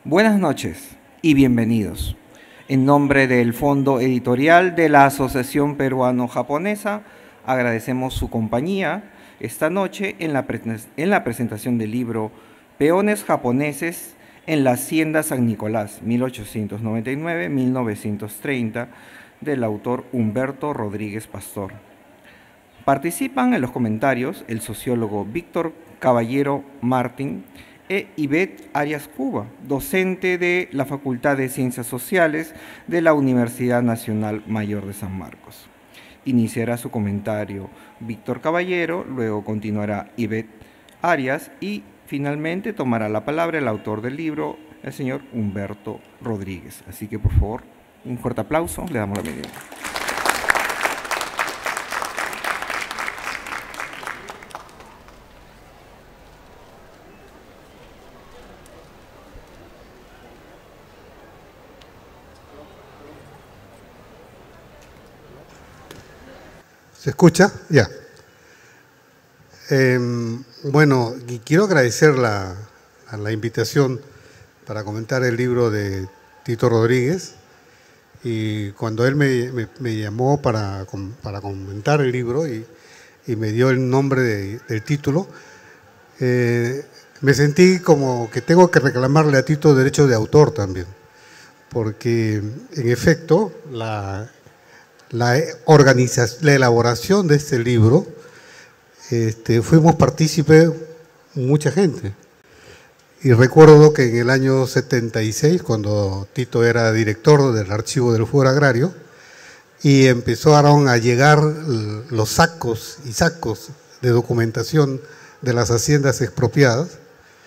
Buenas noches y bienvenidos. En nombre del Fondo Editorial de la Asociación Peruano-Japonesa, agradecemos su compañía esta noche en la presentación del libro Peones Japoneses en la Hacienda San Nicolás, 1899-1930, del autor Humberto Rodríguez Pastor. Participan en los comentarios el sociólogo Víctor Caballero Martín e Ivette Arias Cuba, docente de la Facultad de Ciencias Sociales de la Universidad Nacional Mayor de San Marcos. Iniciará su comentario Víctor Caballero, luego continuará Ivette Arias y finalmente tomará la palabra el autor del libro, el señor Humberto Rodríguez. Así que por favor, un fuerte aplauso, le damos la bienvenida. ¿Se escucha? Ya. Bueno, y quiero agradecer la invitación para comentar el libro de Tito Rodríguez. Y cuando él me llamó para comentar el libro y me dio el nombre del título, me sentí como que tengo que reclamarle a Tito derecho de autor también. Porque, en efecto, la elaboración de este libro, fuimos partícipes mucha gente. Y recuerdo que en el año 76, cuando Tito era director del Archivo del Fuero Agrario, y empezaron a llegar los sacos y sacos de documentación de las haciendas expropiadas,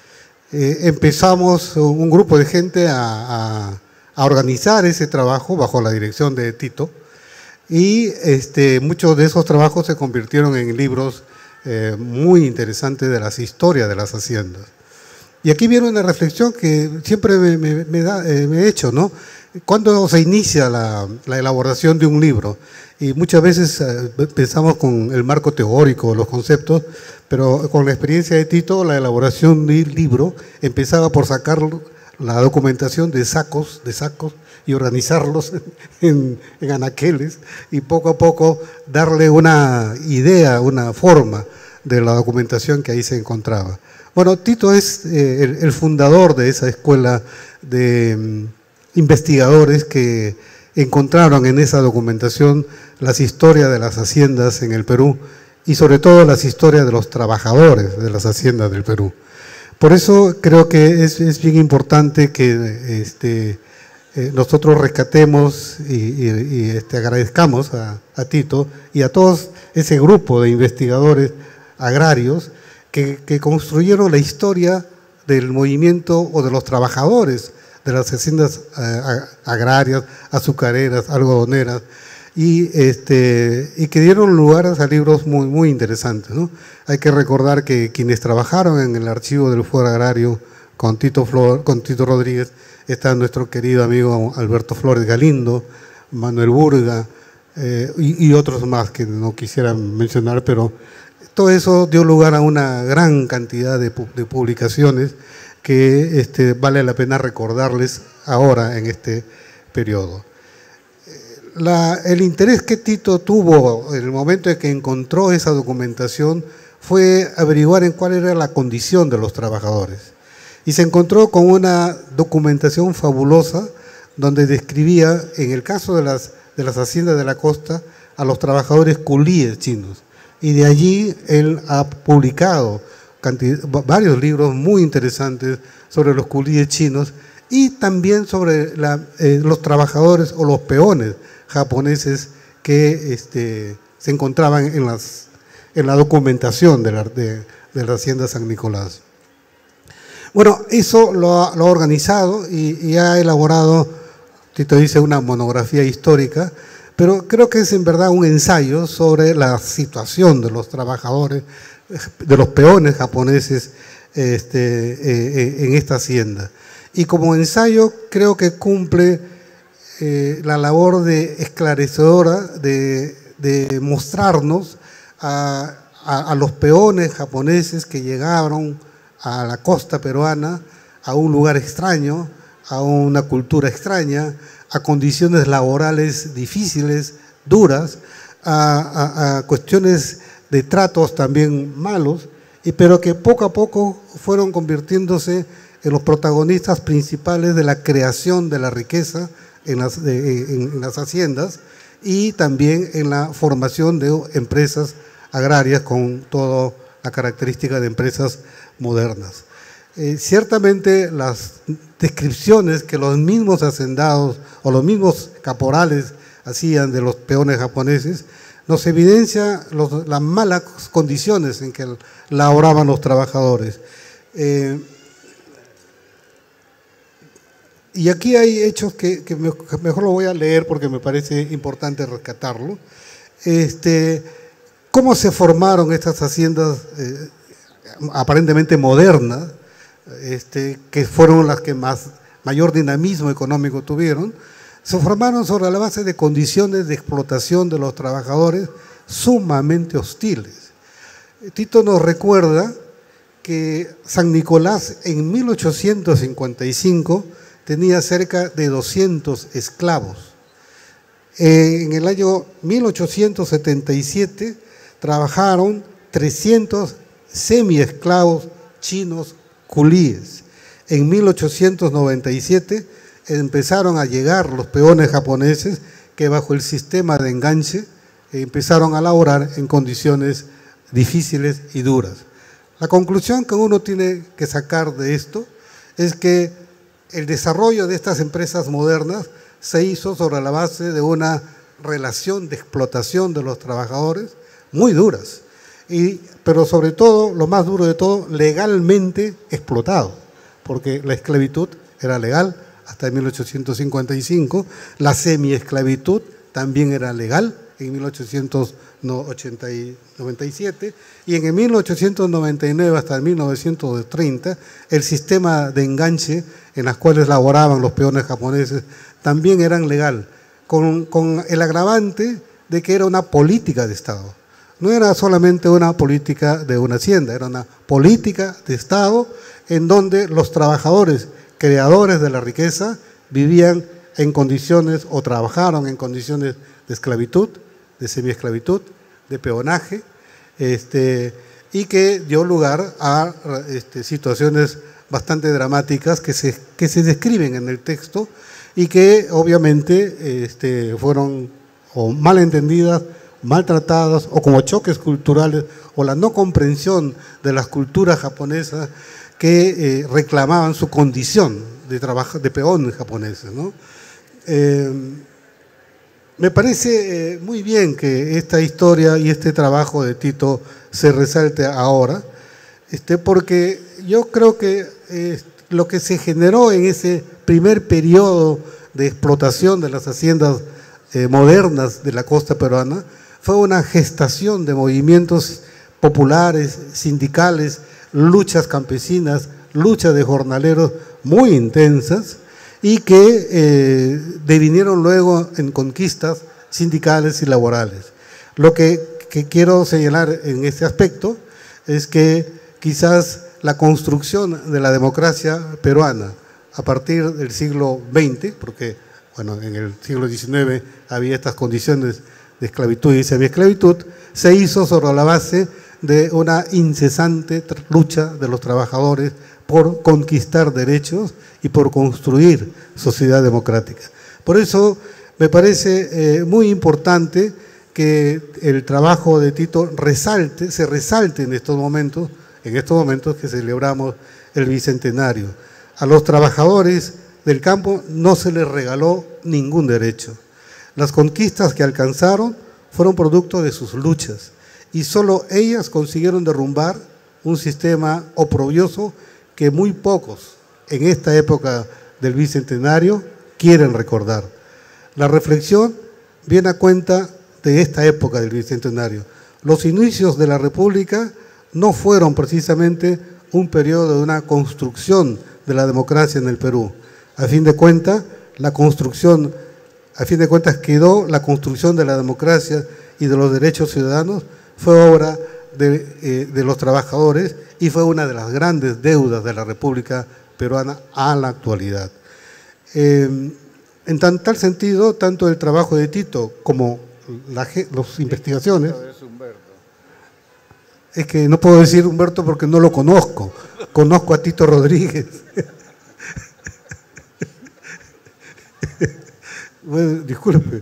empezamos un grupo de gente a organizar ese trabajo bajo la dirección de Tito. Y muchos de esos trabajos se convirtieron en libros muy interesantes de las historias de las haciendas. Y aquí viene una reflexión que siempre me he hecho, ¿no? ¿Cuándo se inicia la elaboración de un libro? Y muchas veces pensamos con el marco teórico, los conceptos, pero con la experiencia de Tito, la elaboración del libro empezaba por sacar la documentación de sacos y organizarlos en anaqueles y poco a poco darle una idea, una forma de la documentación que ahí se encontraba. Bueno, Tito es el fundador de esa escuela de investigadores que encontraron en esa documentación las historias de las haciendas en el Perú y sobre todo las historias de los trabajadores de las haciendas del Perú. Por eso creo que es bien importante que nosotros rescatemos y agradezcamos a Tito y a todos ese grupo de investigadores agrarios que construyeron la historia del movimiento o de los trabajadores de las haciendas agrarias, azucareras, algodoneras, y que dieron lugar a libros muy, muy interesantes, ¿no? Hay que recordar que quienes trabajaron en el Archivo del Fuero Agrario con Tito Rodríguez está nuestro querido amigo Alberto Flores Galindo, Manuel Burga y otros más que no quisiera mencionar, pero todo eso dio lugar a una gran cantidad de publicaciones que vale la pena recordarles ahora en este periodo. El interés que Tito tuvo en el momento en que encontró esa documentación fue averiguar en cuál era la condición de los trabajadores. Y se encontró con una documentación fabulosa donde describía, en el caso de las haciendas de la costa, a los trabajadores culíes chinos. Y de allí él ha publicado varios libros muy interesantes sobre los culíes chinos y también sobre los trabajadores o los peones japoneses que se encontraban en la documentación de la hacienda San Nicolás. Bueno, eso lo ha organizado y ha elaborado, Tito dice, una monografía histórica, pero creo que es en verdad un ensayo sobre la situación de los trabajadores, de los peones japoneses en esta hacienda. Y como ensayo creo que cumple la labor de esclarecedora de mostrarnos a los peones japoneses que llegaron a la costa peruana, a un lugar extraño, a una cultura extraña, a condiciones laborales difíciles, duras, a cuestiones de tratos también malos, pero que poco a poco fueron convirtiéndose en los protagonistas principales de la creación de la riqueza en las haciendas y también en la formación de empresas agrarias con toda la característica de empresas modernas. Ciertamente las descripciones que los mismos hacendados o los mismos caporales hacían de los peones japoneses nos evidencia las malas condiciones en que laboraban los trabajadores. Y aquí hay hechos que mejor lo voy a leer porque me parece importante rescatarlo. ¿Cómo se formaron estas haciendas aparentemente modernas, que fueron las que mayor dinamismo económico tuvieron? Se formaron sobre la base de condiciones de explotación de los trabajadores sumamente hostiles. Tito nos recuerda que San Nicolás en 1855 tenía cerca de 200 esclavos. En el año 1877 trabajaron 300 semiesclavos chinos culíes. En 1897 empezaron a llegar los peones japoneses que bajo el sistema de enganche empezaron a laborar en condiciones difíciles y duras. La conclusión que uno tiene que sacar de esto es que el desarrollo de estas empresas modernas se hizo sobre la base de una relación de explotación de los trabajadores muy duras, pero sobre todo, lo más duro de todo, legalmente explotado, porque la esclavitud era legal hasta 1855, la semiesclavitud también era legal en 1897 y en 1899 hasta 1930 el sistema de enganche en las cuales laboraban los peones japoneses también eran legal, con el agravante de que era una política de Estado. No era solamente una política de una hacienda, era una política de Estado en donde los trabajadores creadores de la riqueza vivían en condiciones o trabajaron en condiciones de esclavitud, de semiesclavitud, de peonaje, y que dio lugar a situaciones bastante dramáticas que se describen en el texto y que obviamente fueron o mal entendidas, maltratadas o como choques culturales o la no comprensión de las culturas japonesas que reclamaban su condición de peones japoneses, ¿no? Me parece muy bien que esta historia y este trabajo de Tito se resalte ahora, porque yo creo que lo que se generó en ese primer periodo de explotación de las haciendas modernas de la costa peruana fue una gestación de movimientos populares, sindicales, luchas campesinas, luchas de jornaleros muy intensas, y que devinieron luego en conquistas sindicales y laborales. Lo que quiero señalar en este aspecto es que quizás la construcción de la democracia peruana a partir del siglo XX, porque bueno, en el siglo XIX había estas condiciones de esclavitud y semiesclavitud, se hizo sobre la base de una incesante lucha de los trabajadores por conquistar derechos y por construir sociedad democrática. Por eso me parece muy importante que el trabajo de Tito se resalte en estos momentos que celebramos el Bicentenario. A los trabajadores del campo no se les regaló ningún derecho. Las conquistas que alcanzaron fueron producto de sus luchas y solo ellas consiguieron derrumbar un sistema oprobioso que muy pocos en esta época del Bicentenario quieren recordar. La reflexión viene a cuenta de esta época del Bicentenario. Los inicios de la República no fueron precisamente un periodo de una construcción de la democracia en el Perú. A fin de cuentas quedó la construcción de la democracia y de los derechos ciudadanos, fue obra de los trabajadores y fue una de las grandes deudas de la República Peruana a la actualidad. En tal sentido, tanto el trabajo de Tito como las investigaciones... Es que no puedo decir Humberto porque no lo conozco. Conozco a Tito Rodríguez. Bueno, disculpe.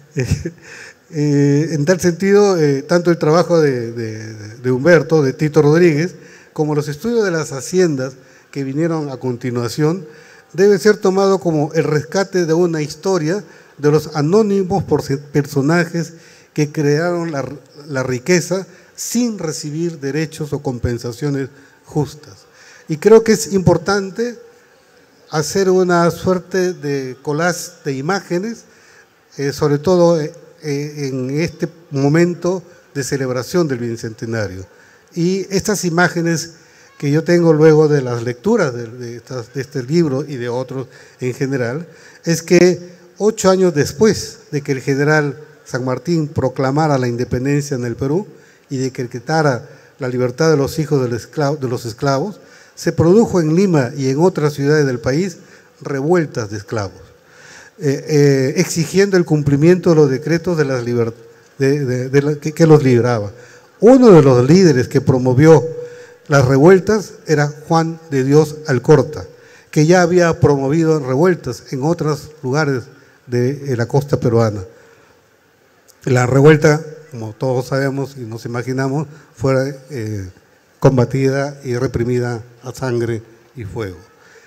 En tal sentido, tanto el trabajo de Humberto, de Tito Rodríguez, como los estudios de las haciendas que vinieron a continuación, debe ser tomado como el rescate de una historia de los anónimos personajes que crearon la riqueza sin recibir derechos o compensaciones justas. Y creo que es importante hacer una suerte de collage de imágenes, sobre todo en este momento de celebración del Bicentenario. Y estas imágenes que yo tengo luego de las lecturas de este libro y de otros en general, es que 8 años después de que el general San Martín proclamara la independencia en el Perú y decretara la libertad de los hijos de los esclavos, se produjo en Lima y en otras ciudades del país revueltas de esclavos, exigiendo el cumplimiento de los decretos de las que los libraba. Uno de los líderes que promovió las revueltas era Juan de Dios Alcorta, que ya había promovido revueltas en otros lugares de la costa peruana. La revuelta, como todos sabemos y nos imaginamos, fue combatida y reprimida a sangre y fuego.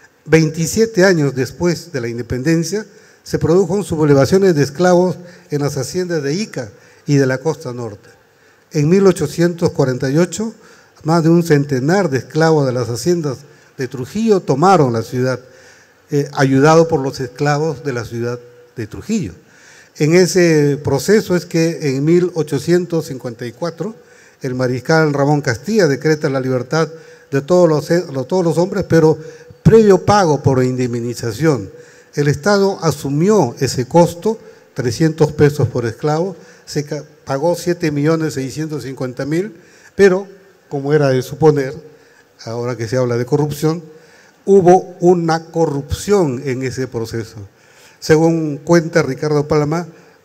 27 años después de la independencia, se produjeron sublevaciones de esclavos en las haciendas de Ica y de la costa norte. En 1848, más de un centenar de esclavos de las haciendas de Trujillo tomaron la ciudad, ayudados por los esclavos de la ciudad de Trujillo. En ese proceso es que en 1854 el mariscal Ramón Castilla decreta la libertad de todos los hombres, pero previo pago por indemnización. El Estado asumió ese costo, 300 pesos por esclavo, se pagó 7.650.000, pero, como era de suponer, ahora que se habla de corrupción, hubo una corrupción en ese proceso. Según cuenta Ricardo Palma,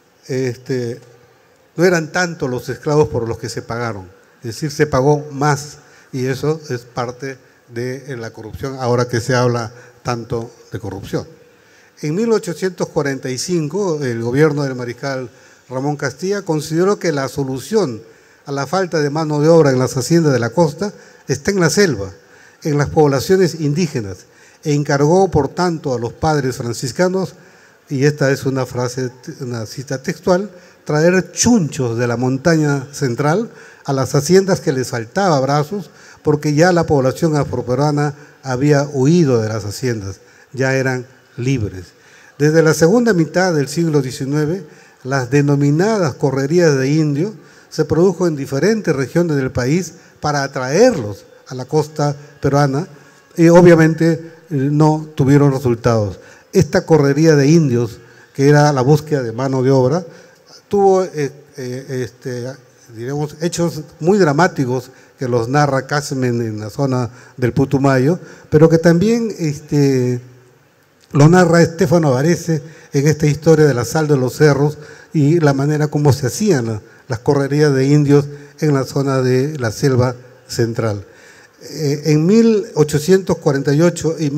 no eran tantos los esclavos por los que se pagaron, es decir, se pagó más, y eso es parte de la corrupción, ahora que se habla tanto de corrupción. En 1845, el gobierno del mariscal Ramón Castilla consideró que la solución a la falta de mano de obra en las haciendas de la costa está en la selva, en las poblaciones indígenas, e encargó, por tanto, a los padres franciscanos, y esta es una frase, una cita textual, traer chunchos de la montaña central a las haciendas que les faltaba brazos, porque ya la población afroperuana había huido de las haciendas, ya eran libres. Desde la segunda mitad del siglo XIX, las denominadas correrías de indios se produjo en diferentes regiones del país para atraerlos a la costa peruana y obviamente no tuvieron resultados. Esta correría de indios, que era la búsqueda de mano de obra, tuvo diremos, hechos muy dramáticos que los narra Casmen en la zona del Putumayo, pero que también lo narra Estefano Varese en esta historia de la sal de los cerros y la manera como se hacían las correrías de indios en la zona de la selva central. En 1848 y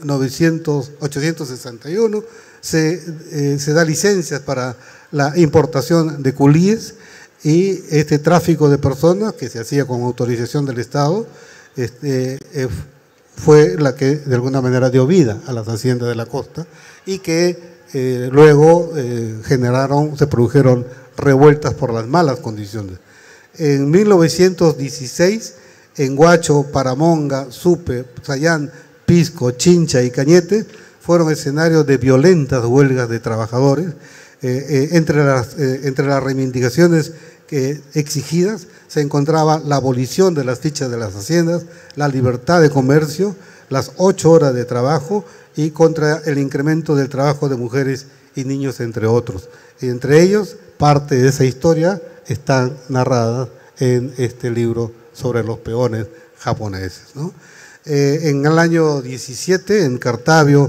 1861 se da licencias para la importación de culíes y este tráfico de personas que se hacía con autorización del Estado fue la que de alguna manera dio vida a las haciendas de la costa y que luego se produjeron revueltas por las malas condiciones. En 1916, en Huacho, Paramonga, Supe, Sayán, Pisco, Chincha y Cañete fueron escenarios de violentas huelgas de trabajadores. Entre las reivindicaciones exigidas se encontraba la abolición de las fichas de las haciendas, la libertad de comercio, las 8 horas de trabajo y contra el incremento del trabajo de mujeres y niños, entre otros. Y entre ellos, parte de esa historia está narrada en este libro sobre los peones japoneses, ¿no? En el año 17, en Cartavio,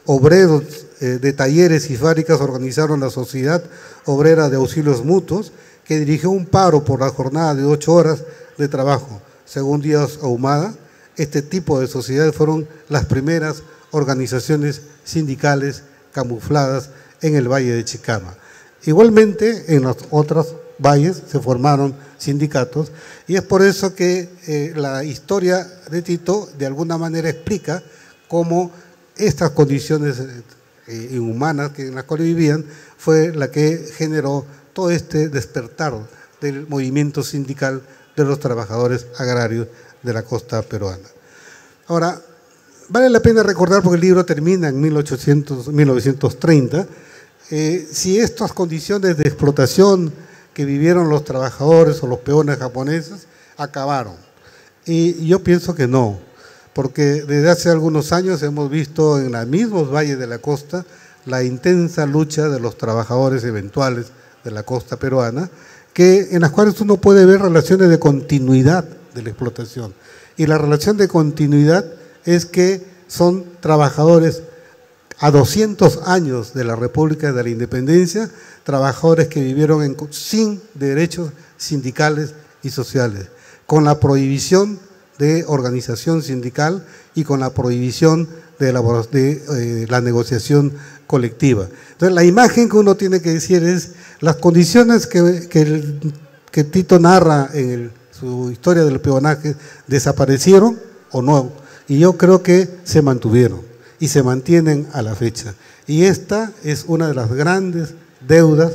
obreros de talleres y fábricas organizaron la Sociedad Obrera de Auxilios Mutuos, que dirigió un paro por la jornada de 8 horas de trabajo. Según Díaz Ahumada, este tipo de sociedades fueron las primeras organizaciones sindicales camufladas en el Valle de Chicama. Igualmente, en los otros valles se formaron sindicatos, y es por eso que la historia de Tito de alguna manera explica cómo estas condiciones inhumanas en las cuales vivían fue la que generó todo este despertar del movimiento sindical de los trabajadores agrarios de la costa peruana. Ahora, vale la pena recordar, porque el libro termina en 1930, si estas condiciones de explotación que vivieron los trabajadores o los peones japoneses acabaron. Y yo pienso que no, porque desde hace algunos años hemos visto en los mismos valles de la costa la intensa lucha de los trabajadores eventuales de la costa peruana, en las cuales uno puede ver relaciones de continuidad de la explotación. Y la relación de continuidad es que son trabajadores a 200 años de la República de la Independencia, trabajadores que vivieron sin derechos sindicales y sociales, con la prohibición de organización sindical y con la prohibición de la negociación colectiva. Entonces, la imagen que uno tiene que decir es las condiciones que Tito narra en su historia del peonaje, ¿desaparecieron o no? Y yo creo que se mantuvieron y se mantienen a la fecha. Y esta es una de las grandes deudas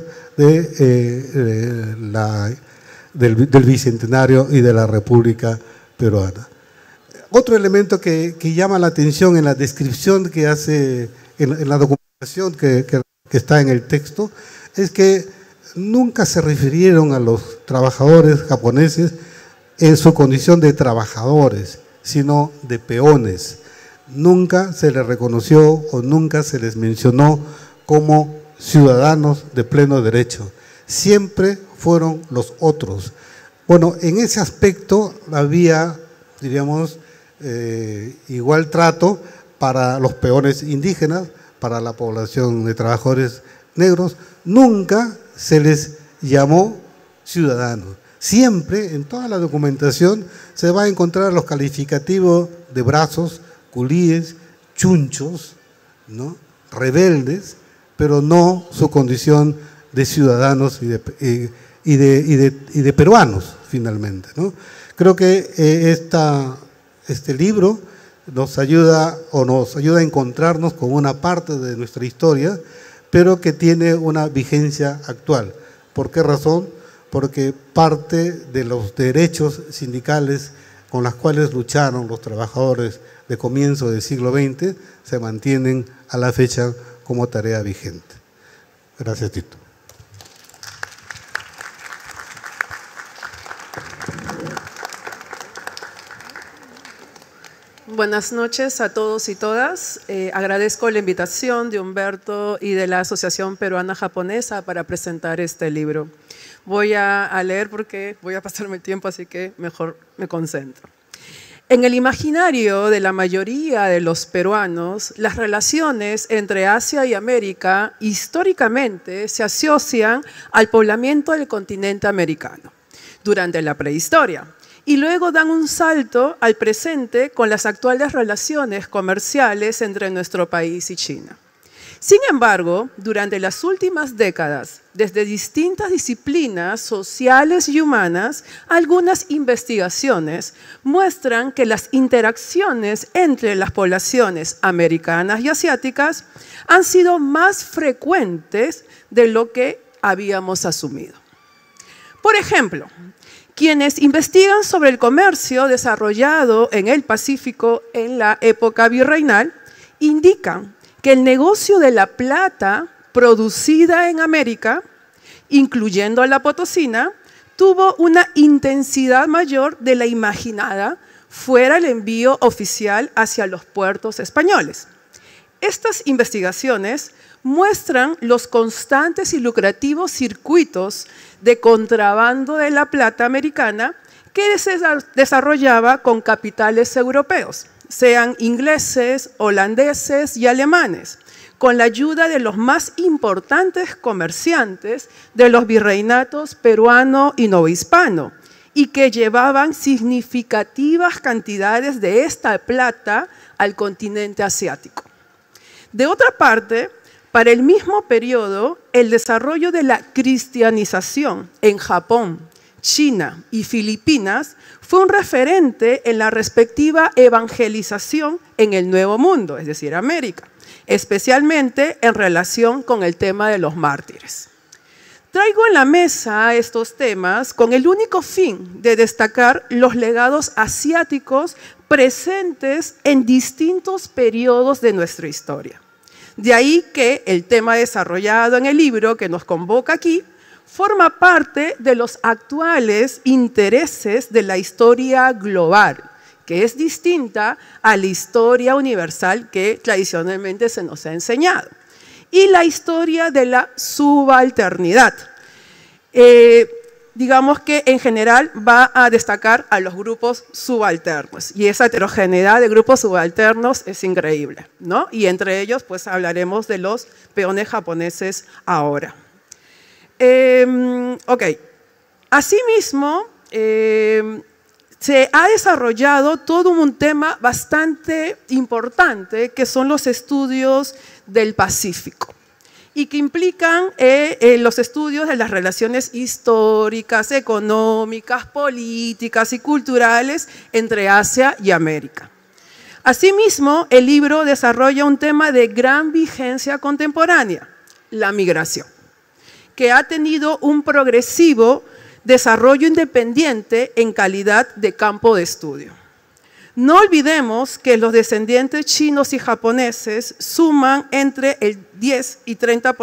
del Bicentenario y de la República Peruana. Otro elemento que llama la atención en la descripción que hace, en la documentación que está en el texto, es que nunca se refirieron a los trabajadores japoneses en su condición de trabajadores, sino de peones. Nunca se les reconoció o nunca se les mencionó como ciudadanos de pleno derecho. Siempre fueron los otros. Bueno, en ese aspecto había, diríamos, igual trato para los peones indígenas, para la población de trabajadores negros. Nunca se les llamó ciudadanos. Siempre, en toda la documentación, se va a encontrar los calificativos de brazos, culíes, chunchos, ¿no?, rebeldes, pero no su condición de ciudadanos y de peruanos, finalmente, ¿no? Creo que este libro nos ayuda a encontrarnos con una parte de nuestra historia, pero que tiene una vigencia actual. ¿Por qué razón? Porque parte de los derechos sindicales con los cuales lucharon los trabajadores de comienzo del siglo XX se mantienen a la fecha como tarea vigente. Gracias, Tito. Buenas noches a todos y todas. Agradezco la invitación de Humberto y de la Asociación Peruana Japonesa para presentar este libro. Voy a leer porque voy a pasarme el tiempo, así que mejor me concentro. En el imaginario de la mayoría de los peruanos, las relaciones entre Asia y América históricamente se asocian al poblamiento del continente americano durante la prehistoria, y luego dan un salto al presente con las actuales relaciones comerciales entre nuestro país y China. Sin embargo, durante las últimas décadas, desde distintas disciplinas sociales y humanas, algunas investigaciones muestran que las interacciones entre las poblaciones americanas y asiáticas han sido más frecuentes de lo que habíamos asumido. Por ejemplo, quienes investigan sobre el comercio desarrollado en el Pacífico en la época virreinal indican que el negocio de la plata producida en América, incluyendo a la potosina, tuvo una intensidad mayor de la imaginada fuera el envío oficial hacia los puertos españoles. Estas investigaciones muestran los constantes y lucrativos circuitos de contrabando de la plata americana que se desarrollaba con capitales europeos, sean ingleses, holandeses y alemanes, con la ayuda de los más importantes comerciantes de los virreinatos peruano y novohispano, y que llevaban significativas cantidades de esta plata al continente asiático. De otra parte, para el mismo periodo, el desarrollo de la cristianización en Japón, China y Filipinas fue un referente en la respectiva evangelización en el Nuevo Mundo, es decir, América, especialmente en relación con el tema de los mártires. Traigo en la mesa estos temas con el único fin de destacar los legados asiáticos presentes en distintos periodos de nuestra historia. De ahí que el tema desarrollado en el libro que nos convoca aquí forma parte de los actuales intereses de la historia global, que es distinta a la historia universal que tradicionalmente se nos ha enseñado, y la historia de la subalternidad. Digamos que en general va a destacar a los grupos subalternos, y esa heterogeneidad de grupos subalternos es increíble, ¿no? Y entre ellos pues hablaremos de los peones japoneses ahora. Asimismo, se ha desarrollado todo un tema bastante importante que son los estudios del Pacífico y que implican los estudios de las relaciones históricas, económicas, políticas y culturales entre Asia y América. Asimismo, el libro desarrolla un tema de gran vigencia contemporánea, la migración, que ha tenido un progresivo desarrollo independiente en calidad de campo de estudio. No olvidemos que los descendientes chinos y japoneses suman entre el 10 y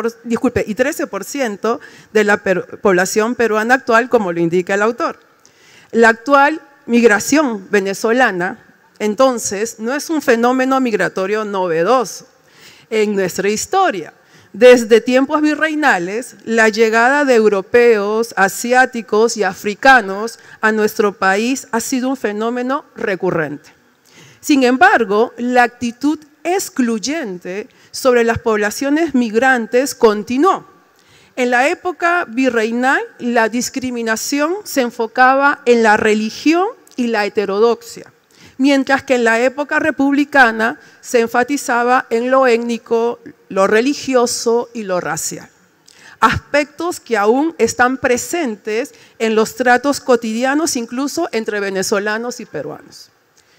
13% de la población peruana actual, como lo indica el autor. La actual migración venezolana, entonces, no es un fenómeno migratorio novedoso en nuestra historia. Desde tiempos virreinales, la llegada de europeos, asiáticos y africanos a nuestro país ha sido un fenómeno recurrente. Sin embargo, la actitud excluyente sobre las poblaciones migrantes continuó. En la época virreinal, la discriminación se enfocaba en la religión y la heterodoxia, mientras que en la época republicana se enfatizaba en lo étnico, lo religioso y lo racial. Aspectos que aún están presentes en los tratos cotidianos, incluso entre venezolanos y peruanos.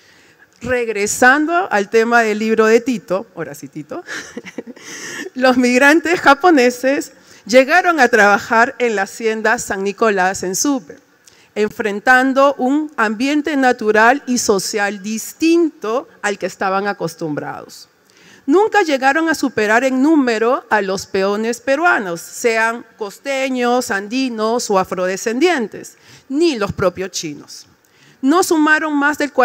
Regresando al tema del libro de Tito, ahora sí Tito, los migrantes japoneses llegaron a trabajar en la hacienda San Nicolás en Supe, enfrentando un ambiente natural y social distinto al que estaban acostumbrados. Nunca llegaron a superar en número a los peones peruanos, sean costeños, andinos o afrodescendientes, ni los propios chinos. No sumaron más del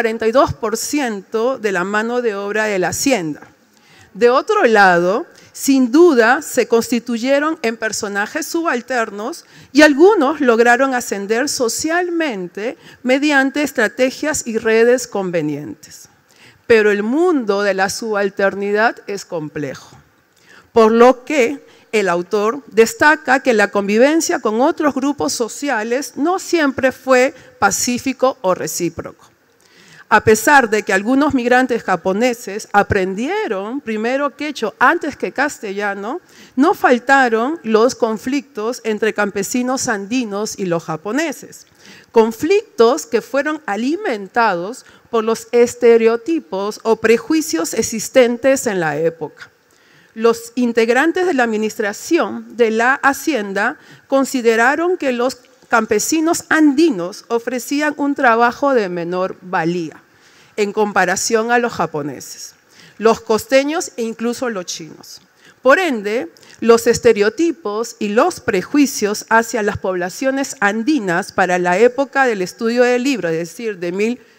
42% de la mano de obra de la hacienda. De otro lado, sin duda, se constituyeron en personajes subalternos y algunos lograron ascender socialmente mediante estrategias y redes convenientes. Pero el mundo de la subalternidad es complejo, por lo que el autor destaca que la convivencia con otros grupos sociales no siempre fue pacífico o recíproco. A pesar de que algunos migrantes japoneses aprendieron primero quechua antes que castellano, no faltaron los conflictos entre campesinos andinos y los japoneses. Conflictos que fueron alimentados por los estereotipos o prejuicios existentes en la época. Los integrantes de la administración de la hacienda consideraron que los campesinos andinos ofrecían un trabajo de menor valía en comparación a los japoneses, los costeños e incluso los chinos. Por ende, los estereotipos y los prejuicios hacia las poblaciones andinas para la época del estudio del libro, es decir, de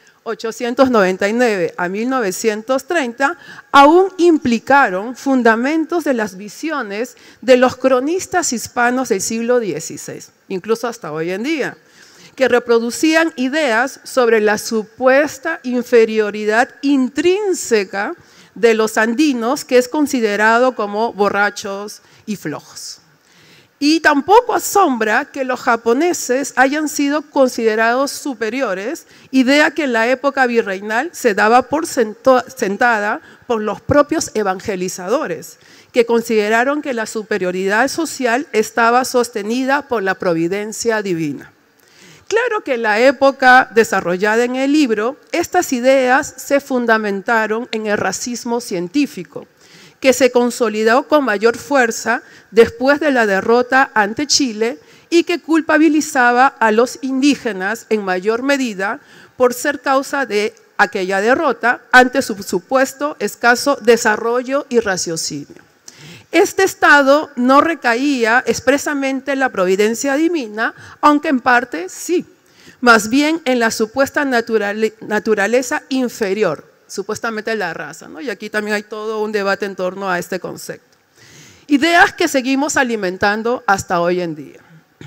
1899 a 1930, aún implicaron fundamentos de las visiones de los cronistas hispanos del siglo XVI, incluso hasta hoy en día, que reproducían ideas sobre la supuesta inferioridad intrínseca de los andinos, que es considerado como borrachos y flojos. Y tampoco asombra que los japoneses hayan sido considerados superiores, idea que en la época virreinal se daba por sentada por los propios evangelizadores, que consideraron que la superioridad social estaba sostenida por la providencia divina. Claro que en la época desarrollada en el libro, estas ideas se fundamentaron en el racismo científico, que se consolidó con mayor fuerza después de la derrota ante Chile y que culpabilizaba a los indígenas en mayor medida por ser causa de aquella derrota ante su supuesto escaso desarrollo y raciocinio. Este estado no recaía expresamente en la providencia divina, aunque en parte sí, más bien en la supuesta naturaleza inferior, supuestamente la raza, ¿no? Y aquí también hay todo un debate en torno a este concepto. Ideas que seguimos alimentando hasta hoy en día,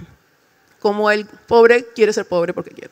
como el pobre quiere ser pobre porque quiere.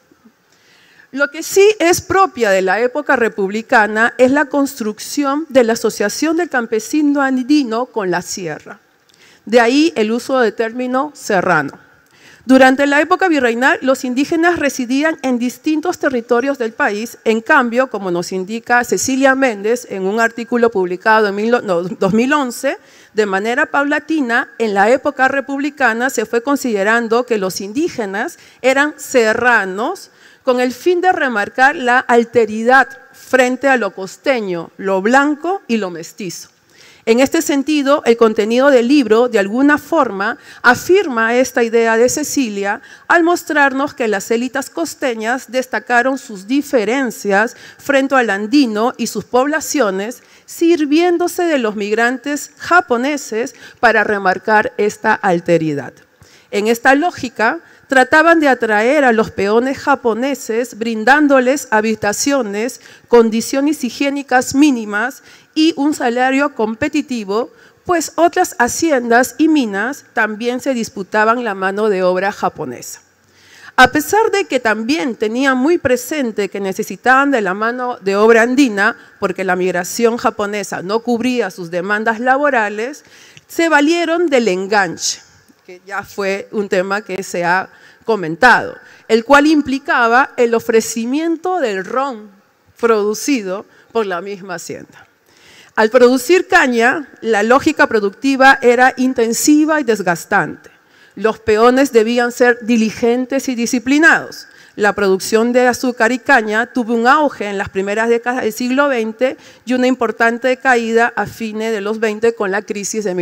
Lo que sí es propia de la época republicana es la construcción de la asociación del campesino andino con la sierra. De ahí el uso del término serrano. Durante la época virreinal, los indígenas residían en distintos territorios del país. En cambio, como nos indica Cecilia Méndez en un artículo publicado en 2011, de manera paulatina, en la época republicana se fue considerando que los indígenas eran serranos, con el fin de remarcar la alteridad frente a lo costeño, lo blanco y lo mestizo. En este sentido, el contenido del libro, de alguna forma, afirma esta idea de Cecilia al mostrarnos que las élites costeñas destacaron sus diferencias frente al andino y sus poblaciones, sirviéndose de los migrantes japoneses para remarcar esta alteridad. En esta lógica, trataban de atraer a los peones japoneses brindándoles habitaciones, condiciones higiénicas mínimas y un salario competitivo, pues otras haciendas y minas también se disputaban la mano de obra japonesa. A pesar de que también tenían muy presente que necesitaban de la mano de obra andina, porque la migración japonesa no cubría sus demandas laborales, se valieron del enganche, que ya fue un tema que se ha comentado, el cual implicaba el ofrecimiento del ron producido por la misma hacienda. Al producir caña, la lógica productiva era intensiva y desgastante. Los peones debían ser diligentes y disciplinados. La producción de azúcar y caña tuvo un auge en las primeras décadas del siglo XX y una importante caída a fines de los 20 con la crisis de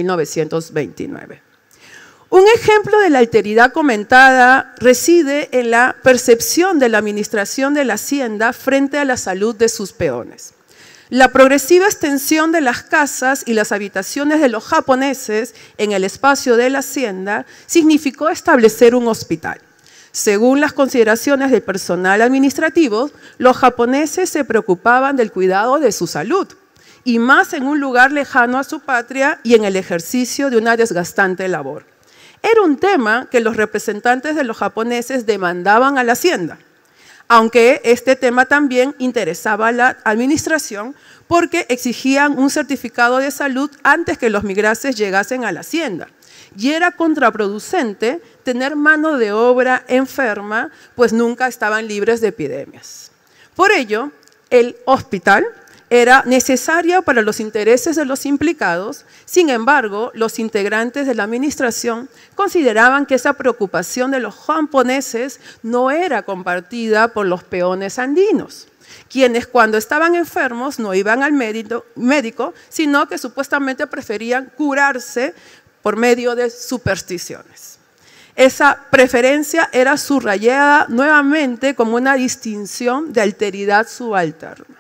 1929. Un ejemplo de la alteridad comentada reside en la percepción de la administración de la hacienda frente a la salud de sus peones. La progresiva extensión de las casas y las habitaciones de los japoneses en el espacio de la hacienda significó establecer un hospital. Según las consideraciones del personal administrativo, los japoneses se preocupaban del cuidado de su salud, y más en un lugar lejano a su patria y en el ejercicio de una desgastante labor. Era un tema que los representantes de los japoneses demandaban a la hacienda, aunque este tema también interesaba a la administración porque exigían un certificado de salud antes que los migrantes llegasen a la hacienda. Y era contraproducente tener mano de obra enferma, pues nunca estaban libres de epidemias. Por ello, el hospital era necesario para los intereses de los implicados. Sin embargo, los integrantes de la administración consideraban que esa preocupación de los japoneses no era compartida por los peones andinos, quienes cuando estaban enfermos no iban al médico, sino que supuestamente preferían curarse por medio de supersticiones. Esa preferencia era subrayada nuevamente como una distinción de alteridad subalterna.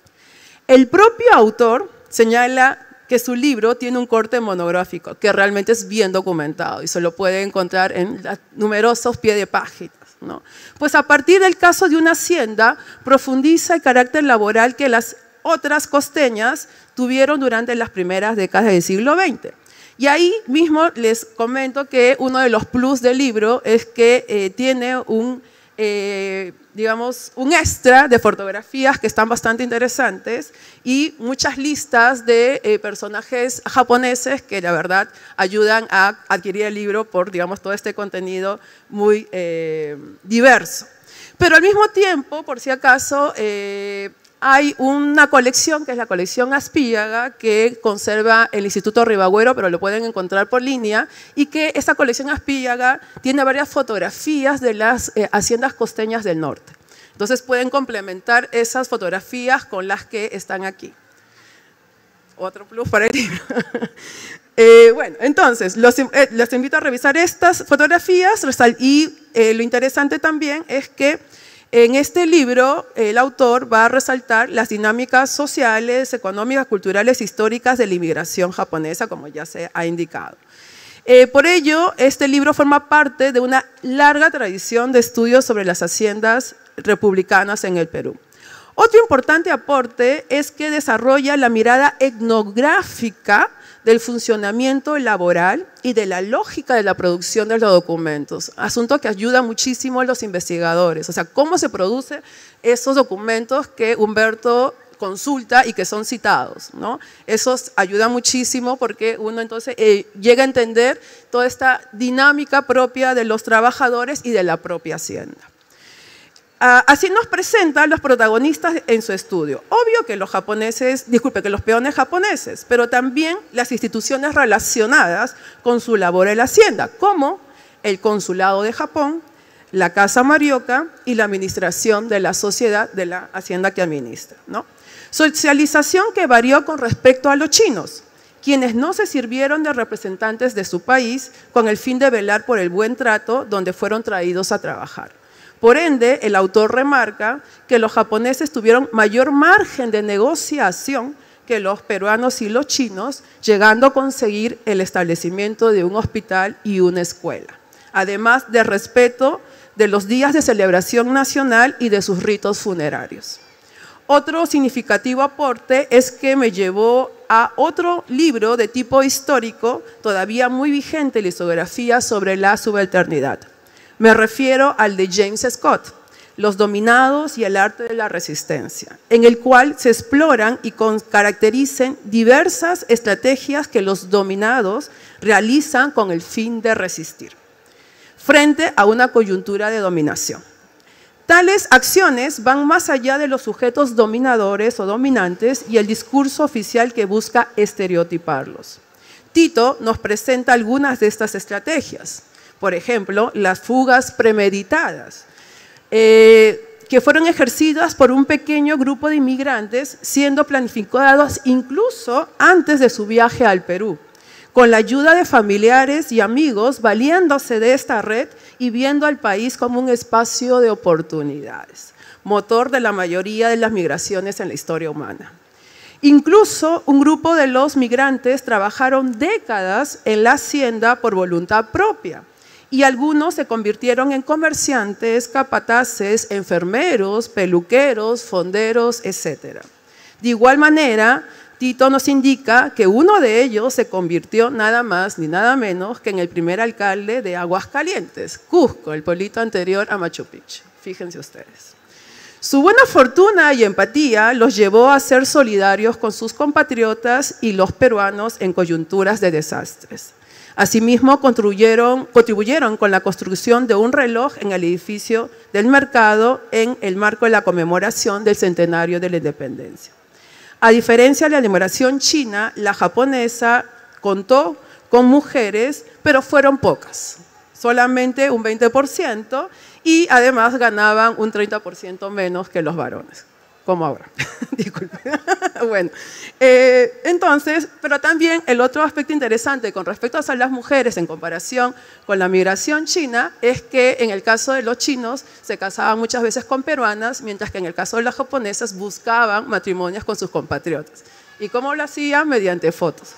El propio autor señala que su libro tiene un corte monográfico, que realmente es bien documentado y se lo puede encontrar en numerosos pies de páginas, ¿no? Pues a partir del caso de una hacienda, profundiza el carácter laboral que las otras costeñas tuvieron durante las primeras décadas del siglo XX. Y ahí mismo les comento que uno de los plus del libro es que tiene un digamos, un extra de fotografías que están bastante interesantes y muchas listas de personajes japoneses que la verdad ayudan a adquirir el libro por, digamos, todo este contenido muy diverso. Pero al mismo tiempo, por si acaso, hay una colección, que es la colección Aspíllaga, que conserva el Instituto Ribagüero, pero lo pueden encontrar por línea, y que esta colección Aspíllaga tiene varias fotografías de las haciendas costeñas del norte. Entonces pueden complementar esas fotografías con las que están aquí. Otro plus para el libro. Bueno, entonces, los invito a revisar estas fotografías y lo interesante también es que en este libro, el autor va a resaltar las dinámicas sociales, económicas, culturales, históricas de la inmigración japonesa, como ya se ha indicado. Por ello, este libro forma parte de una larga tradición de estudios sobre las haciendas republicanas en el Perú. Otro importante aporte es que desarrolla la mirada etnográfica del funcionamiento laboral y de la lógica de la producción de los documentos, asunto que ayuda muchísimo a los investigadores, o sea, cómo se producen esos documentos que Humberto consulta y que son citados, ¿no? Eso ayuda muchísimo porque uno entonces llega a entender toda esta dinámica propia de los trabajadores y de la propia hacienda. Así nos presentan los protagonistas en su estudio. Obvio que los peones japoneses, pero también las instituciones relacionadas con su labor en la hacienda, como el Consulado de Japón, la Casa Marioka y la administración de la sociedad de la hacienda que administra, ¿no? Socialización que varió con respecto a los chinos, quienes no se sirvieron de representantes de su país con el fin de velar por el buen trato donde fueron traídos a trabajar. Por ende, el autor remarca que los japoneses tuvieron mayor margen de negociación que los peruanos y los chinos, llegando a conseguir el establecimiento de un hospital y una escuela, además de respeto de los días de celebración nacional y de sus ritos funerarios. Otro significativo aporte es que me llevó a otro libro de tipo histórico, todavía muy vigente en la historiografía sobre la subalternidad. Me refiero al de James Scott, Los dominados y el arte de la resistencia, en el cual se exploran y caracterizan diversas estrategias que los dominados realizan con el fin de resistir, frente a una coyuntura de dominación. Tales acciones van más allá de los sujetos dominadores o dominantes y el discurso oficial que busca estereotiparlos. Tito nos presenta algunas de estas estrategias. Por ejemplo, las fugas premeditadas, que fueron ejercidas por un pequeño grupo de inmigrantes, siendo planificadas incluso antes de su viaje al Perú, con la ayuda de familiares y amigos, valiéndose de esta red y viendo al país como un espacio de oportunidades, motor de la mayoría de las migraciones en la historia humana. Incluso un grupo de los migrantes trabajaron décadas en la hacienda por voluntad propia, y algunos se convirtieron en comerciantes, capataces, enfermeros, peluqueros, fonderos, etc. De igual manera, Tito nos indica que uno de ellos se convirtió nada más ni nada menos que en el primer alcalde de Aguascalientes, Cusco, el pueblito anterior a Machu Picchu. Fíjense ustedes. Su buena fortuna y empatía los llevó a ser solidarios con sus compatriotas y los peruanos en coyunturas de desastres. Asimismo, contribuyeron con la construcción de un reloj en el edificio del mercado en el marco de la conmemoración del centenario de la independencia. A diferencia de la liberación china, la japonesa contó con mujeres, pero fueron pocas, solamente un 20%, y además ganaban un 30% menos que los varones, como ahora. Disculpe. Bueno, entonces, pero también el otro aspecto interesante con respecto a las mujeres en comparación con la migración china es que en el caso de los chinos se casaban muchas veces con peruanas, mientras que en el caso de las japonesas buscaban matrimonios con sus compatriotas. ¿Y cómo lo hacían? Mediante fotos.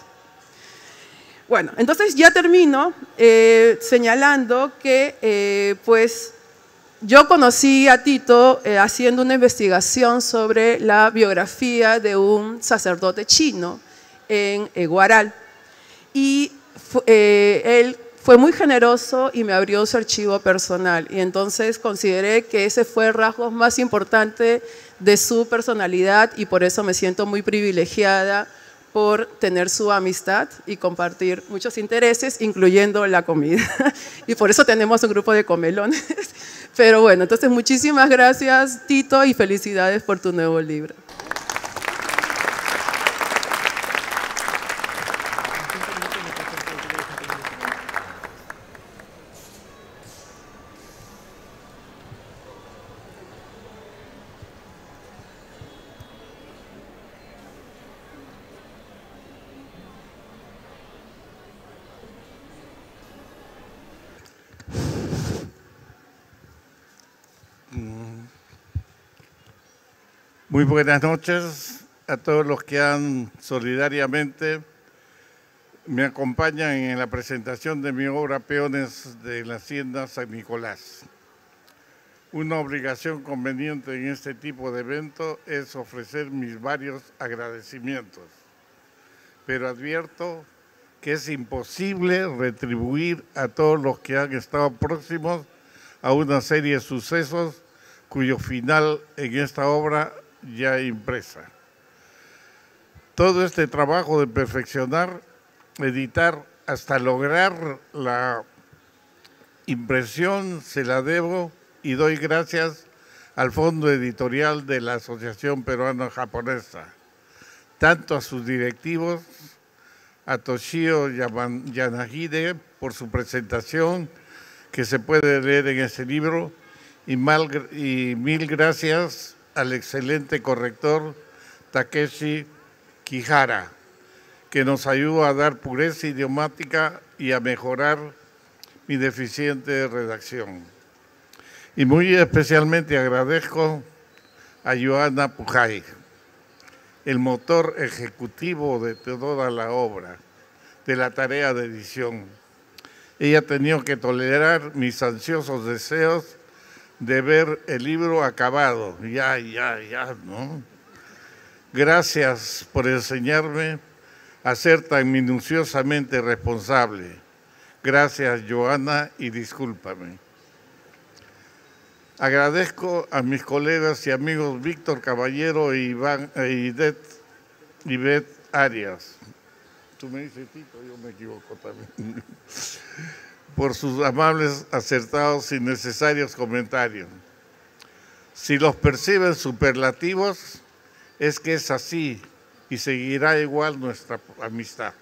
Bueno, entonces ya termino señalando que pues yo conocí a Tito haciendo una investigación sobre la biografía de un sacerdote chino en Huaral. Y él fue muy generoso y me abrió su archivo personal. Y entonces consideré que ese fue el rasgo más importante de su personalidad y por eso me siento muy privilegiada por tener su amistad y compartir muchos intereses, incluyendo la comida. Y por eso tenemos un grupo de comelones. Pero bueno, entonces muchísimas gracias, Tito, y felicidades por tu nuevo libro. Muy buenas noches a todos los que han solidariamente me acompañan en la presentación de mi obra Peones de la Hacienda San Nicolás. Una obligación conveniente en este tipo de evento es ofrecer mis varios agradecimientos, pero advierto que es imposible retribuir a todos los que han estado próximos a una serie de sucesos cuyo final en esta obra ya impresa. Todo este trabajo de perfeccionar, editar, hasta lograr la impresión, se la debo y doy gracias al Fondo Editorial de la Asociación Peruana Japonesa, tanto a sus directivos, a Toshio Yanagide por su presentación que se puede leer en ese libro y mil gracias al excelente corrector Takeshi Kihara, que nos ayudó a dar pureza idiomática y a mejorar mi deficiente redacción. Y muy especialmente agradezco a Joana Pujay, el motor ejecutivo de toda la obra, de la tarea de edición. Ella ha tenido que tolerar mis ansiosos deseos de ver el libro acabado, ya, ¿no? Gracias por enseñarme a ser tan minuciosamente responsable. Gracias, Joana, y discúlpame. Agradezco a mis colegas y amigos Víctor Caballero e Ivette Arias. Tú me dices, Tito, yo me equivoco también. Por sus amables, acertados y necesarios comentarios. Si los perciben superlativos, es que es así y seguirá igual nuestra amistad.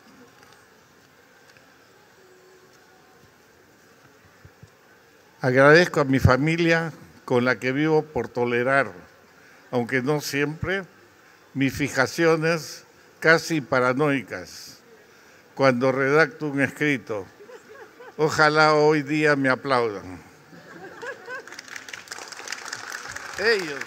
Agradezco a mi familia con la que vivo por tolerar, aunque no siempre, mis fijaciones casi paranoicas cuando redacto un escrito. Ojalá hoy día me aplaudan. Ellos.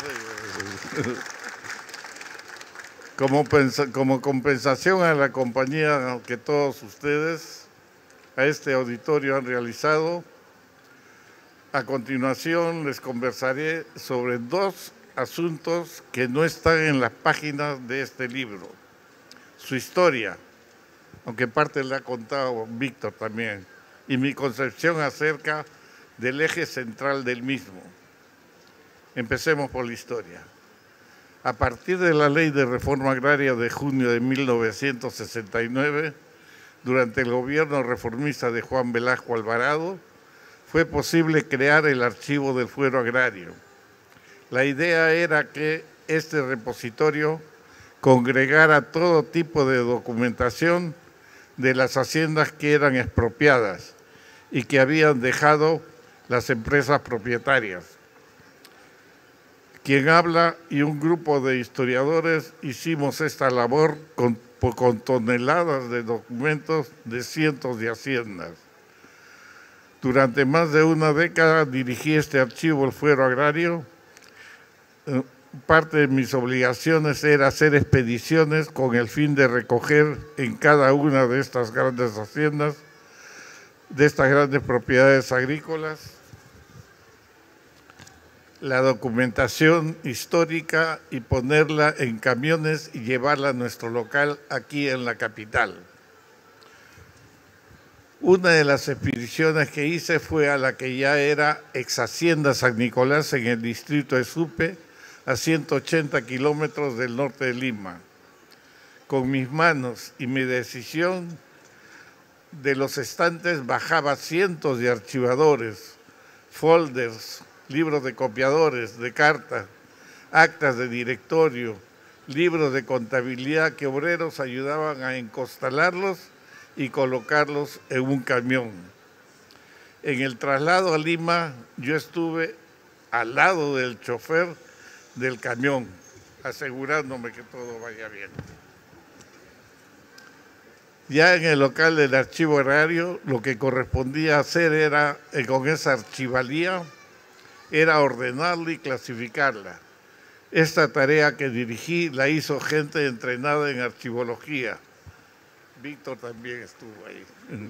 Como compensación a la compañía que todos ustedes a este auditorio han realizado, a continuación les conversaré sobre dos asuntos que no están en las páginas de este libro. Su historia, aunque parte la ha contado Víctor también, y mi concepción acerca del eje central del mismo. Empecemos por la historia. A partir de la Ley de Reforma Agraria de junio de 1969, durante el gobierno reformista de Juan Velasco Alvarado, fue posible crear el Archivo del Fuero Agrario. La idea era que este repositorio congregara todo tipo de documentación de las haciendas que eran expropiadas y que habían dejado las empresas propietarias. Quien habla y un grupo de historiadores hicimos esta labor con toneladas de documentos de cientos de haciendas. Durante más de una década dirigí este archivo, el Fuero Agrario. Parte de mis obligaciones era hacer expediciones con el fin de recoger en cada una de estas grandes haciendas, de estas grandes propiedades agrícolas, la documentación histórica y ponerla en camiones y llevarla a nuestro local aquí en la capital. Una de las expediciones que hice fue a la que ya era ex Hacienda San Nicolás en el distrito de Supe, a 180 kilómetros del norte de Lima. Con mis manos y mi decisión, de los estantes bajaba cientos de archivadores, folders, libros de copiadores, de cartas, actas de directorio, libros de contabilidad que obreros ayudaban a encostalarlos y colocarlos en un camión. En el traslado a Lima, yo estuve al lado del chofer del camión, asegurándome que todo vaya bien. Ya en el local del archivo agrario, lo que correspondía hacer era, con esa archivalía, era ordenarla y clasificarla. Esta tarea que dirigí la hizo gente entrenada en archivología. Víctor también estuvo ahí.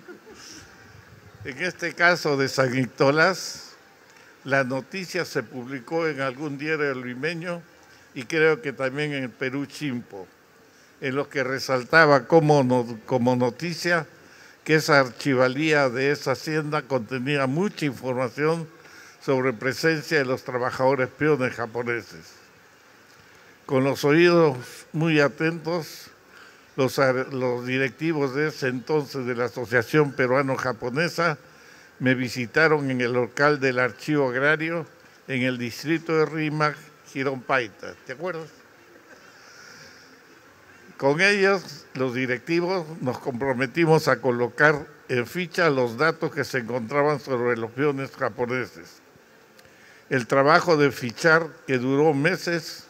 En este caso de San Nicolás, la noticia se publicó en algún diario limeño y creo que también en el Perú Chimpo, en los que resaltaba como noticia que esa archivalía de esa hacienda contenía mucha información sobre presencia de los trabajadores peones japoneses. Con los oídos muy atentos, los directivos de ese entonces de la Asociación Peruano-Japonesa me visitaron en el local del Archivo Agrario en el distrito de Rímac, Girón Paita. ¿Te acuerdas? Con ellos, los directivos, nos comprometimos a colocar en ficha los datos que se encontraban sobre los peones japoneses. El trabajo de fichar, que duró meses,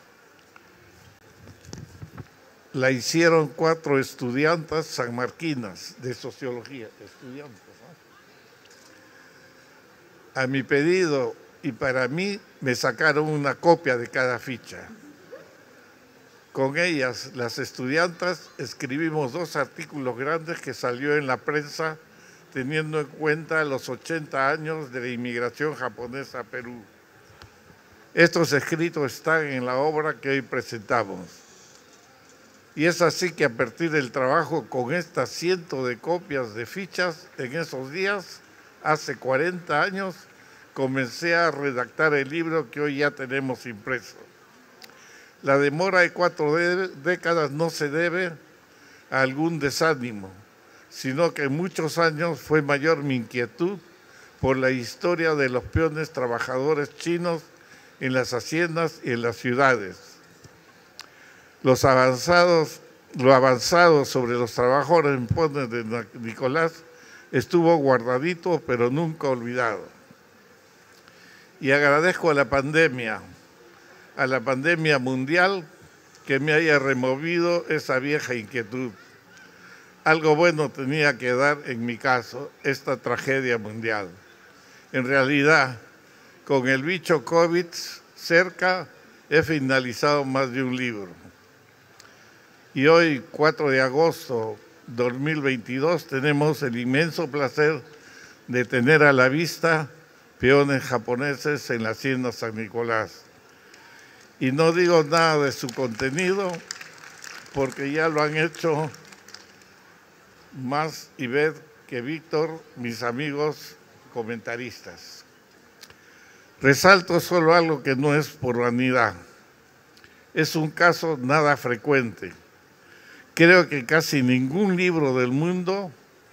la hicieron 4 estudiantas sanmarquinas de sociología, estudiantes, ¿no? A mi pedido y para mí me sacaron una copia de cada ficha. Con ellas, las estudiantas, escribimos 2 artículos grandes que salió en la prensa teniendo en cuenta los 80 años de la inmigración japonesa a Perú. Estos escritos están en la obra que hoy presentamos. Y es así que a partir del trabajo con estas cientos de copias de fichas, en esos días, hace 40 años, comencé a redactar el libro que hoy ya tenemos impreso. La demora de 4 décadas no se debe a algún desánimo, sino que en muchos años fue mayor mi inquietud por la historia de los peones trabajadores chinos en las haciendas y en las ciudades. Lo avanzado sobre los trabajadores en peones de Nicolás estuvo guardadito, pero nunca olvidado. Y agradezco a la pandemia mundial que me haya removido esa vieja inquietud. Algo bueno tenía que dar, en mi caso, esta tragedia mundial. En realidad, con el bicho COVID cerca, he finalizado más de un libro. Y hoy, 4 de agosto de 2022, tenemos el inmenso placer de tener a la vista peones japoneses en la Hacienda San Nicolás. Y no digo nada de su contenido, porque ya lo han hecho más Ivette que Víctor, mis amigos comentaristas. Resalto solo algo que no es por vanidad. Es un caso nada frecuente. Creo que casi ningún libro del mundo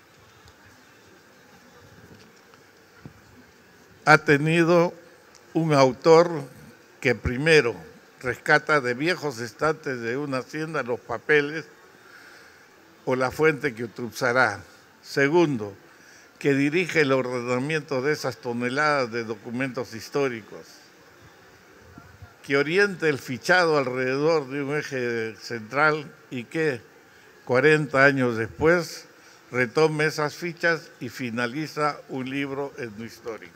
ha tenido un autor que primero rescata de viejos estantes de una hacienda los papeles o la fuente que utilizará. Segundo, que dirige el ordenamiento de esas toneladas de documentos históricos, que oriente el fichado alrededor de un eje central y que 40 años después retome esas fichas y finaliza un libro etnohistórico.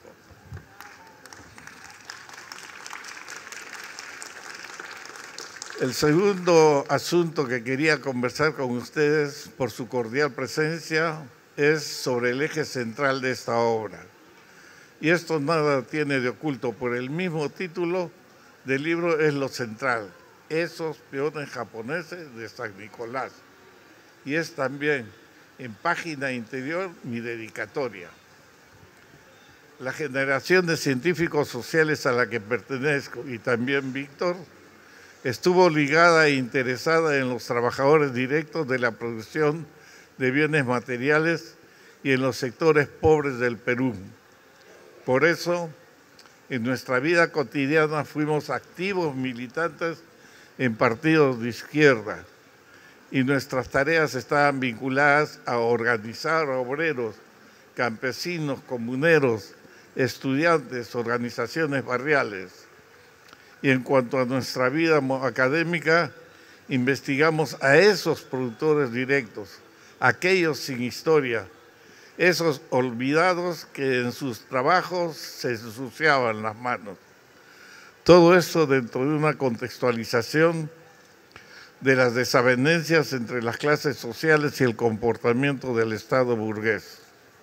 El segundo asunto que quería conversar con ustedes por su cordial presencia es sobre el eje central de esta obra. Y esto nada tiene de oculto, por el mismo título del libro es lo central, esos peones japoneses de San Nicolás. Y es también En página interior, mi dedicatoria. La generación de científicos sociales a la que pertenezco, y también Víctor, estuvo ligada e interesada en los trabajadores directos de la producción de bienes materiales y en los sectores pobres del Perú. Por eso, en nuestra vida cotidiana fuimos activos militantes en partidos de izquierda y nuestras tareas estaban vinculadas a organizar obreros, campesinos, comuneros, estudiantes, organizaciones barriales. Y en cuanto a nuestra vida académica, investigamos a esos productores directos, aquellos sin historia, esos olvidados que en sus trabajos se ensuciaban las manos. Todo eso dentro de una contextualización de las desavenencias entre las clases sociales y el comportamiento del Estado burgués.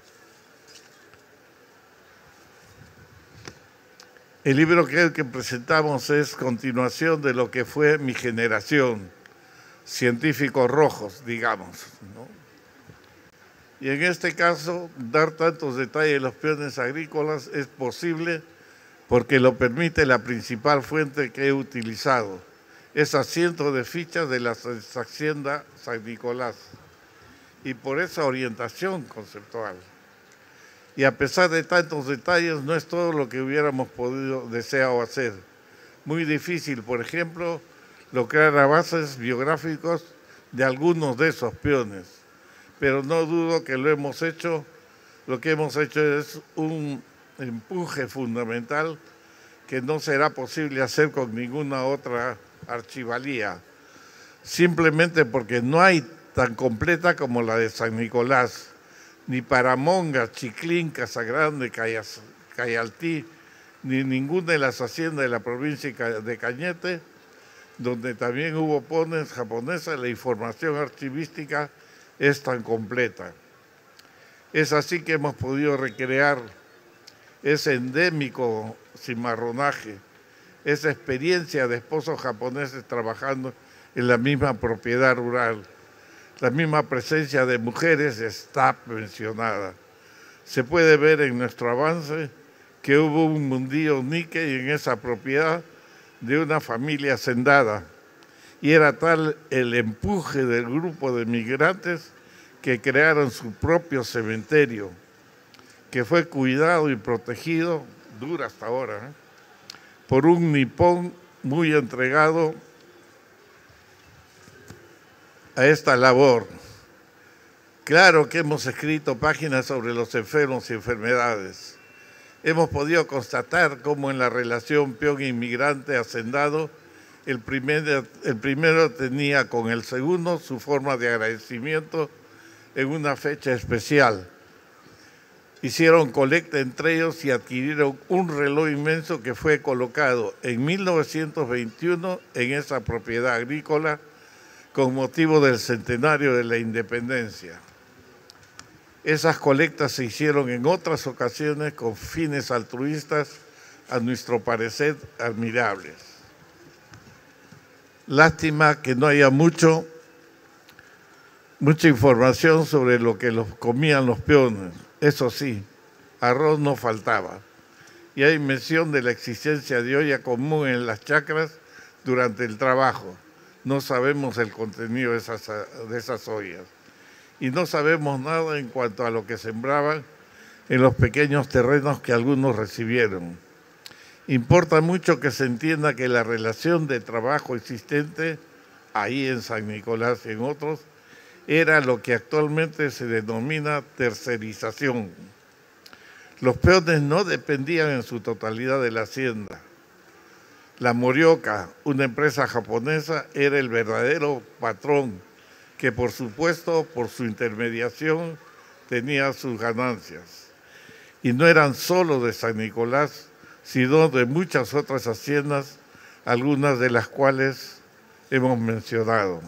El libro que presentamos es continuación de lo que fue mi generación, científicos rojos, digamos, ¿no? Y en este caso, dar tantos detalles de los peones agrícolas es posible porque lo permite la principal fuente que he utilizado, esas cientos de fichas de la Hacienda San Nicolás, y por esa orientación conceptual. Y a pesar de tantos detalles, no es todo lo que hubiéramos podido desear o hacer. Muy difícil, por ejemplo, lograr bases biográficos de algunos de esos peones. Pero no dudo que lo hemos hecho. Lo que hemos hecho es un empuje fundamental que no será posible hacer con ninguna otra archivalía. Simplemente porque no hay tan completa como la de San Nicolás, ni Paramonga, Chiclín, Casagrande, Cayaltí, ni ninguna de las haciendas de la provincia de Cañete, donde también hubo peones japonesas, la información archivística es tan completa. Es así que hemos podido recrear ese endémico cimarronaje, esa experiencia de esposos japoneses trabajando en la misma propiedad rural. La misma presencia de mujeres está mencionada. Se puede ver en nuestro avance que hubo un mundillo níquel en esa propiedad de una familia hacendada. Y era tal el empuje del grupo de migrantes que crearon su propio cementerio, que fue cuidado y protegido, dura hasta ahora, por un nipón muy entregado a esta labor. Claro que hemos escrito páginas sobre los enfermos y enfermedades. Hemos podido constatar cómo en la relación peón-inmigrante hacendado, el primero tenía con el segundo su forma de agradecimiento en una fecha especial. Hicieron colecta entre ellos y adquirieron un reloj inmenso que fue colocado en 1921 en esa propiedad agrícola con motivo del centenario de la independencia. Esas colectas se hicieron en otras ocasiones con fines altruistas, a nuestro parecer admirables. Lástima que no haya mucha información sobre lo que comían los peones. Eso sí, arroz no faltaba. Y hay mención de la existencia de olla común en las chacras durante el trabajo. No sabemos el contenido de esas ollas. Y no sabemos nada en cuanto a lo que sembraban en los pequeños terrenos que algunos recibieron. Importa mucho que se entienda que la relación de trabajo existente ahí en San Nicolás y en otros era lo que actualmente se denomina tercerización. Los peones no dependían en su totalidad de la hacienda. La Morioka, una empresa japonesa, era el verdadero patrón, que por supuesto, por su intermediación, tenía sus ganancias. Y no eran solo de San Nicolás, sino de muchas otras haciendas, algunas de las cuales hemos mencionado.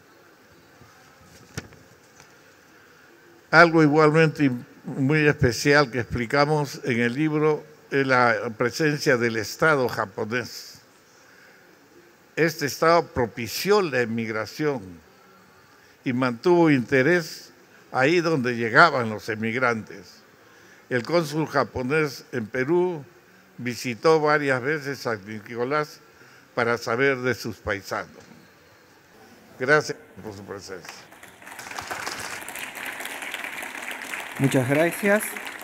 Algo igualmente muy especial que explicamos en el libro es la presencia del Estado japonés. Este Estado propició la emigración y mantuvo interés ahí donde llegaban los emigrantes. El cónsul japonés en Perú visitó varias veces San Nicolás para saber de sus paisanos. Gracias por su presencia. Muchas gracias.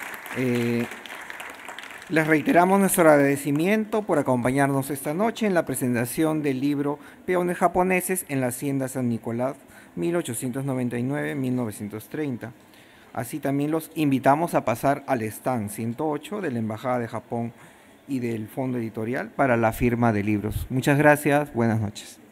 Les reiteramos nuestro agradecimiento por acompañarnos esta noche en la presentación del libro Peones japoneses en la Hacienda San Nicolás, 1899-1930. Así también los invitamos a pasar al stand 108 de la Embajada de Japón y del Fondo Editorial para la firma de libros. Muchas gracias, buenas noches.